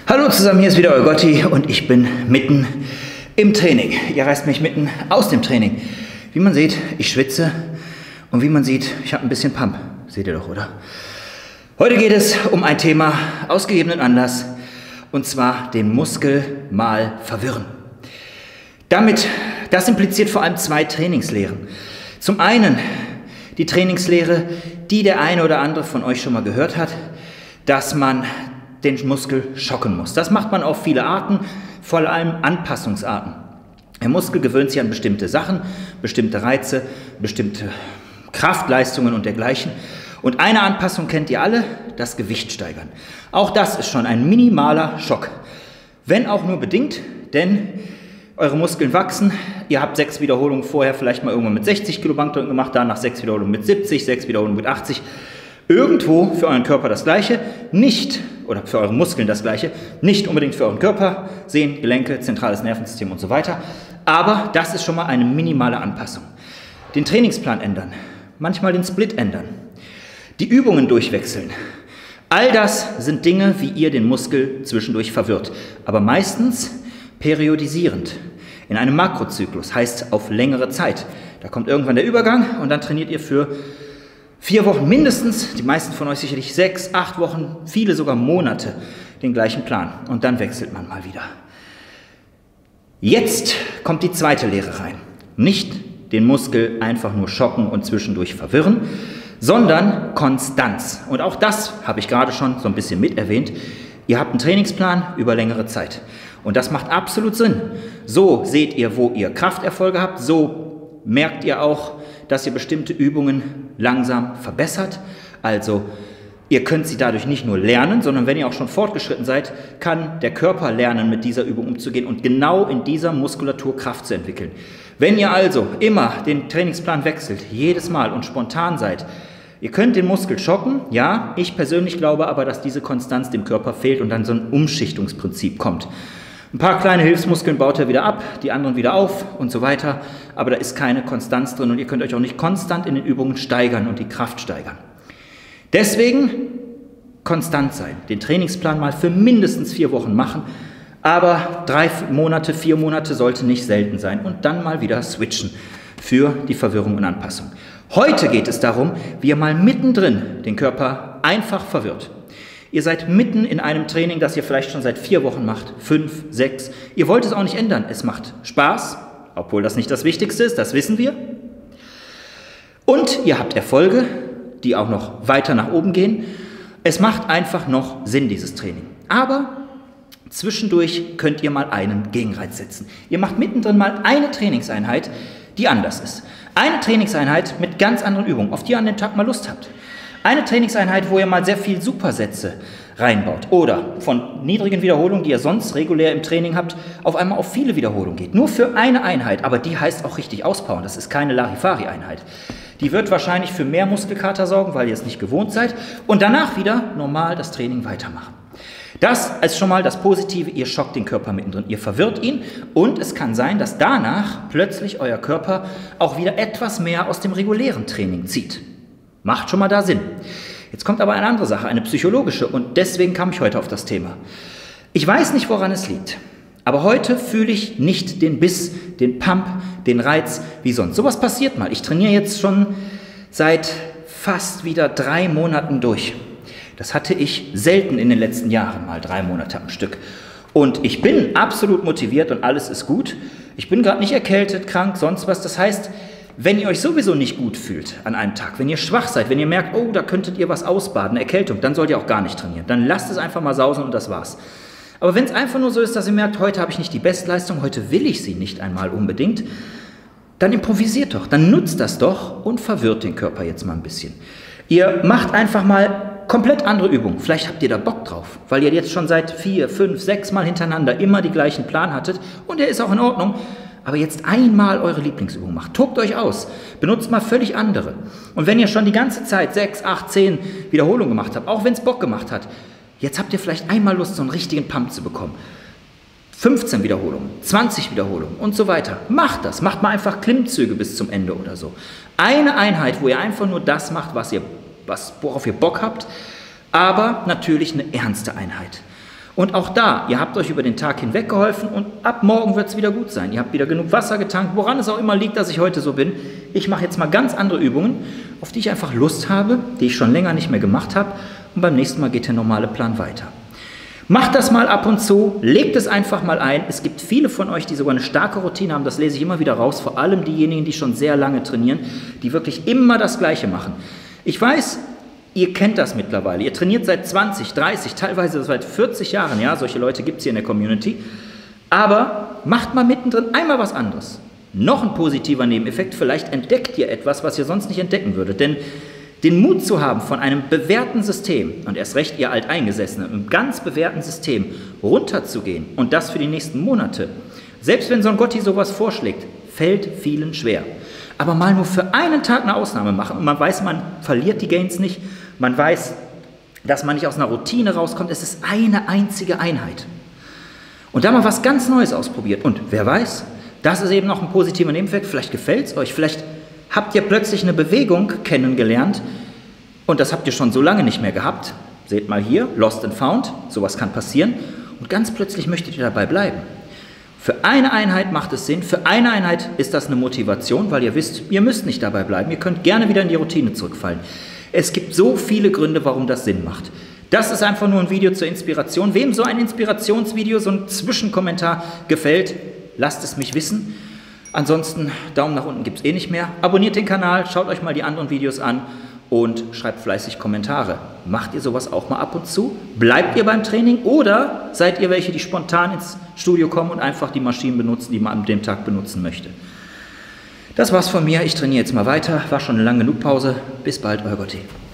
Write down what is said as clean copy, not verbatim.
Hallo zusammen, hier ist wieder euer Gotti und ich bin mitten im Training. Ihr reißt mich mitten aus dem Training. Wie man sieht, ich schwitze und wie man sieht, ich habe ein bisschen Pump. Seht ihr doch, oder? Heute geht es um ein Thema aus gegebenen Anlass und zwar den Muskel mal verwirren. Das impliziert vor allem zwei Trainingslehren. Zum einen die Trainingslehre, die der eine oder andere von euch schon mal gehört hat, dass man den Muskel schocken muss. Das macht man auf viele Arten, vor allem Anpassungsarten. Der Muskel gewöhnt sich an bestimmte Sachen, bestimmte Reize, bestimmte Kraftleistungen und dergleichen. Und eine Anpassung kennt ihr alle, das Gewicht steigern. Auch das ist schon ein minimaler Schock. Wenn auch nur bedingt, denn eure Muskeln wachsen. Ihr habt 6 Wiederholungen vorher vielleicht mal irgendwann mit 60 Kilo Bankdrücken gemacht, danach 6 Wiederholungen mit 70, 6 Wiederholungen mit 80. Irgendwo für euren Körper das Gleiche, nicht, oder für eure Muskeln das Gleiche, nicht unbedingt für euren Körper, Sehnen, Gelenke, zentrales Nervensystem und so weiter. Aber das ist schon mal eine minimale Anpassung. Den Trainingsplan ändern, manchmal den Split ändern, die Übungen durchwechseln. All das sind Dinge, wie ihr den Muskel zwischendurch verwirrt, aber meistens periodisierend. In einem Makrozyklus, heißt auf längere Zeit. Da kommt irgendwann der Übergang und dann trainiert ihr für 4 Wochen mindestens, die meisten von euch sicherlich 6, 8 Wochen, viele sogar Monate den gleichen Plan. Und dann wechselt man mal wieder. Jetzt kommt die zweite Lehre rein. Nicht den Muskel einfach nur schocken und zwischendurch verwirren, sondern Konstanz. Und auch das habe ich gerade schon so ein bisschen mit erwähnt. Ihr habt einen Trainingsplan über längere Zeit. Und das macht absolut Sinn. So seht ihr, wo ihr Krafterfolge habt. So merkt ihr auch, dass ihr bestimmte Übungen langsam verbessert. Also ihr könnt sie dadurch nicht nur lernen, sondern wenn ihr auch schon fortgeschritten seid, kann der Körper lernen, mit dieser Übung umzugehen und genau in dieser Muskulatur Kraft zu entwickeln. Wenn ihr also immer den Trainingsplan wechselt, jedes Mal und spontan seid, ihr könnt den Muskel schocken. Ja, ich persönlich glaube aber, dass diese Konstanz dem Körper fehlt und dann so ein Umschichtungsprinzip kommt. Ein paar kleine Hilfsmuskeln baut er wieder ab, die anderen wieder auf und so weiter, aber da ist keine Konstanz drin und ihr könnt euch auch nicht konstant in den Übungen steigern und die Kraft steigern. Deswegen konstant sein, den Trainingsplan mal für mindestens 4 Wochen machen, aber 3 Monate, 4 Monate sollte nicht selten sein und dann mal wieder switchen für die Verwirrung und Anpassung. Heute geht es darum, wie ihr mal mittendrin den Körper einfach verwirrt. Ihr seid mitten in einem Training, das ihr vielleicht schon seit 4 Wochen macht, 5, 6. Ihr wollt es auch nicht ändern. Es macht Spaß, obwohl das nicht das Wichtigste ist, das wissen wir. Und ihr habt Erfolge, die auch noch weiter nach oben gehen. Es macht einfach noch Sinn, dieses Training. Aber zwischendurch könnt ihr mal einen Gegenreiz setzen. Ihr macht mittendrin mal eine Trainingseinheit, die anders ist. Eine Trainingseinheit mit ganz anderen Übungen, auf die ihr an dem Tag mal Lust habt. Eine Trainingseinheit, wo ihr mal sehr viel Supersätze reinbaut oder von niedrigen Wiederholungen, die ihr sonst regulär im Training habt, auf einmal auf viele Wiederholungen geht. Nur für eine Einheit, aber die heißt auch richtig auspowern. Das ist keine Larifari-Einheit. Die wird wahrscheinlich für mehr Muskelkater sorgen, weil ihr es nicht gewohnt seid und danach wieder normal das Training weitermachen. Das ist schon mal das Positive, ihr schockt den Körper mittendrin, ihr verwirrt ihn und es kann sein, dass danach plötzlich euer Körper auch wieder etwas mehr aus dem regulären Training zieht. Macht schon mal da Sinn. Jetzt kommt aber eine andere Sache, eine psychologische und deswegen kam ich heute auf das Thema. Ich weiß nicht, woran es liegt, aber heute fühle ich nicht den Biss, den Pump, den Reiz wie sonst. Sowas passiert mal. Ich trainiere jetzt schon seit fast wieder 3 Monaten durch. Das hatte ich selten in den letzten Jahren, mal 3 Monate am Stück. Und ich bin absolut motiviert und alles ist gut. Ich bin gerade nicht erkältet, krank, sonst was. Das heißt, wenn ihr euch sowieso nicht gut fühlt an einem Tag, wenn ihr schwach seid, wenn ihr merkt, oh, da könntet ihr was ausbaden, Erkältung, dann sollt ihr auch gar nicht trainieren. Dann lasst es einfach mal sausen und das war's. Aber wenn es einfach nur so ist, dass ihr merkt, heute habe ich nicht die Bestleistung, heute will ich sie nicht einmal unbedingt, dann improvisiert doch, dann nutzt das doch und verwirrt den Körper jetzt mal ein bisschen. Ihr macht einfach mal komplett andere Übungen. Vielleicht habt ihr da Bock drauf, weil ihr jetzt schon seit 4, 5, 6 Mal hintereinander immer die gleichen Plan hattet und der ist auch in Ordnung. Aber jetzt einmal eure Lieblingsübung macht. Tobt euch aus. Benutzt mal völlig andere. Und wenn ihr schon die ganze Zeit 6, 8, 10 Wiederholungen gemacht habt, auch wenn es Bock gemacht hat, jetzt habt ihr vielleicht einmal Lust, so einen richtigen Pump zu bekommen. 15 Wiederholungen, 20 Wiederholungen und so weiter. Macht das. Macht mal einfach Klimmzüge bis zum Ende oder so. Eine Einheit, wo ihr einfach nur das macht, worauf ihr Bock habt, aber natürlich eine ernste Einheit. Und auch da, ihr habt euch über den Tag hinweg geholfen und ab morgen wird es wieder gut sein. Ihr habt wieder genug Wasser getankt, woran es auch immer liegt, dass ich heute so bin. Ich mache jetzt mal ganz andere Übungen, auf die ich einfach Lust habe, die ich schon länger nicht mehr gemacht habe. Und beim nächsten Mal geht der normale Plan weiter. Macht das mal ab und zu, legt es einfach mal ein. Es gibt viele von euch, die sogar eine starke Routine haben, das lese ich immer wieder raus, vor allem diejenigen, die schon sehr lange trainieren, die wirklich immer das Gleiche machen. Ich weiß, ihr kennt das mittlerweile, ihr trainiert seit 20, 30, teilweise seit 40 Jahren, ja, solche Leute gibt es hier in der Community, aber macht mal mittendrin einmal was anderes. Noch ein positiver Nebeneffekt, vielleicht entdeckt ihr etwas, was ihr sonst nicht entdecken würdet, denn den Mut zu haben, von einem bewährten System, und erst recht ihr Alteingesessene, einem ganz bewährten System runterzugehen und das für die nächsten Monate, selbst wenn so ein Gotti sowas vorschlägt, fällt vielen schwer. Aber mal nur für einen Tag eine Ausnahme machen und man weiß, man verliert die Gains nicht, man weiß, dass man nicht aus einer Routine rauskommt, es ist eine einzige Einheit. Und da mal was ganz Neues ausprobiert und wer weiß, das ist eben noch ein positiver Nebeneffekt, vielleicht gefällt es euch, vielleicht habt ihr plötzlich eine Bewegung kennengelernt und das habt ihr schon so lange nicht mehr gehabt. Seht mal hier, Lost and Found, sowas kann passieren und ganz plötzlich möchtet ihr dabei bleiben. Für eine Einheit macht es Sinn, für eine Einheit ist das eine Motivation, weil ihr wisst, ihr müsst nicht dabei bleiben, ihr könnt gerne wieder in die Routine zurückfallen. Es gibt so viele Gründe, warum das Sinn macht. Das ist einfach nur ein Video zur Inspiration. Wem so ein Inspirationsvideo, so ein Zwischenkommentar gefällt, lasst es mich wissen. Ansonsten, Daumen nach unten gibt es eh nicht mehr. Abonniert den Kanal, schaut euch mal die anderen Videos an und schreibt fleißig Kommentare. Macht ihr sowas auch mal ab und zu? Bleibt ihr beim Training oder seid ihr welche, die spontan ins Studio kommen und einfach die Maschinen benutzen, die man an dem Tag benutzen möchte? Das war's von mir. Ich trainiere jetzt mal weiter. War schon eine lange genug Pause. Bis bald, euer Gotti.